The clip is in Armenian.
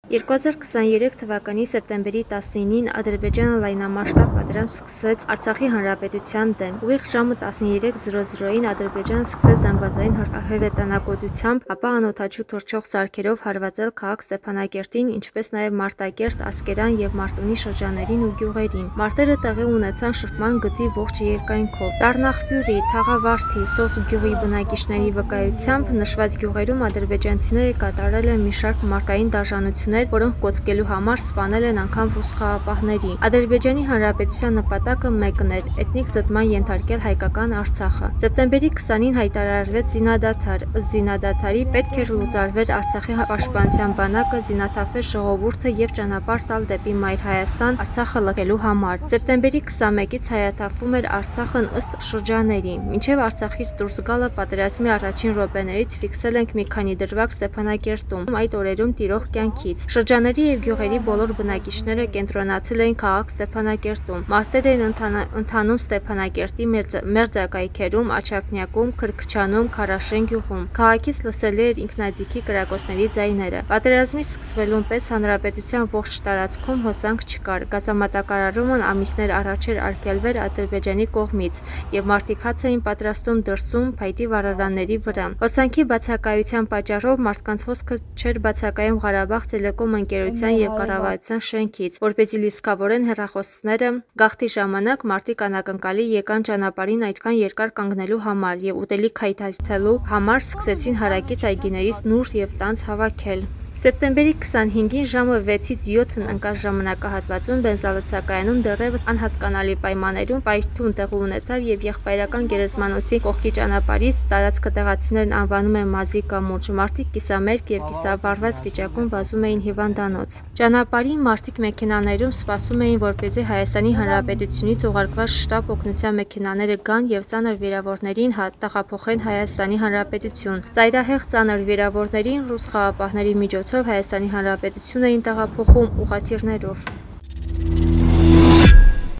2023 թվականի սեպտեմբերի 19-ին Ադրբեջանը լայնամասշտաբ պատերազմ սկսեց Արցախի հանրապետության դեմ։ Ուղիղ ժամը 13:00-ին Ադրբեջանը սկսեց զանգվածային հրետանակոտությամբ, ապա անօդաչու թռչող սարքերով հարվածել քաղաք Ստեփանակերտին, ինչպես նաև Մարտակերտ, Ասկերան և Մարտունի շրջաններին ու գյուղերին։ Մարտերը տեղի ունեցան շփման գծի ողջ երկայնքով։ Տարնախբյուրի, Թաղավարդի, Սոս գյուղի բնակիչների վկայությամբ նշված գյուղերում ադրբեջանցիները կատարել են մի շարք մարդկային դաժանություններ, որոնք կոծկելու համար սպանել են անգամ ռուս խաղապահների։ Ադրբեջանի հանրապետության նպատակը մեկն էր՝ էթնիկ զտման ենթարկել հայկական Արցախը։ Սեպտեմբերի 20-ին հայտարարվեց զինադադար։ Ըստ զինադադարի պետք էր լուծարվեր Արցախի պաշտպանության բանակը, զինաթափվեր ժողովուրդը և ճանապարհ տալ դեպի Մայր Հայաստան Արցախը լքելու համար։ Սեպտեմբերի 21-ից հայաթափվում էր Արցախն ըստ շրջանների։ Մինչև Արցախից դուրս գալը պատերազմի առաջին րոպեներից ֆիքսել ենք մի քանի դրվագ Ստեփանակերտում այդ օրերում տիրող կյանքից։ Շրջանների և գյուղերի բոլոր բնակիչները կենտրոնացել էին քաղաք Ստեփանակերտում։ Մարտեր էին ընթանում Ստեփանակերտի մերձակայքերում, Աչափնյակում, Քրքչանում, Քարաշեն գյուղում։ Քաղաքից լսելի էր ինքնաձիգի կրակոցների ձայները։ Պատերազմի սկսվելուն պես հանրապետության ողջ տարածքում հոսանք չկար։ Գազամատակարարումն ամիսներ առաջ էր արգելվել Ադրբեջանի կողմից, և մարդիկ հաց էին պատրաստում դրսում, փայտի վառարանների վրա։ Հոսանքի բացակայության պատճառով մարդկանց հոսքը չէր բացակայում Ղարաբաղ տելեկոմ ընկերության և կառավարության շենքից, որպեսզի լիցքավորեն հեռախոսները։ Գաղթի ժամանակ մարդիկ անակնկալի եկան ճանապարհին այդքան երկար կանգնելու համար և ուտելիք հայթայթելու համար սկսեցին հարակից այգիներից նուռ և տանձ հավաքել։ Սեպտեմբերի 25-ին ժամը 6-ից 7-ն ընկած ժամանակահատվածում բենզալցակայանում դեռևս անհասկանալի պայմաններում պայթյուն տեղի ունեցավ և եղբայրական Գերեզմանոցի կողքի ճանապարհից տարածքը տեղացիներն անվանում են Մազի կամուրջ, մարդիկ կիսամերկ և կիսավառված վիճակում վազում էին հիվանդանոց։ Ճանապարհին մարդիկ մեքենաներում սպասում էին, որպեսզի Հայաստանի Հանրապետությունից ուղարկված շտապ օգնության մեքենաները գան և ծանր վիրավորներին տեղափոխեն Հայաստանի Հանրապետություն։ Ծայրահեղ ծանր վիրավորներին ռուս խաղապահների միջոցով Հայաստանի Հանրապետություն էին տեղափոխում ուղղաթիռներով։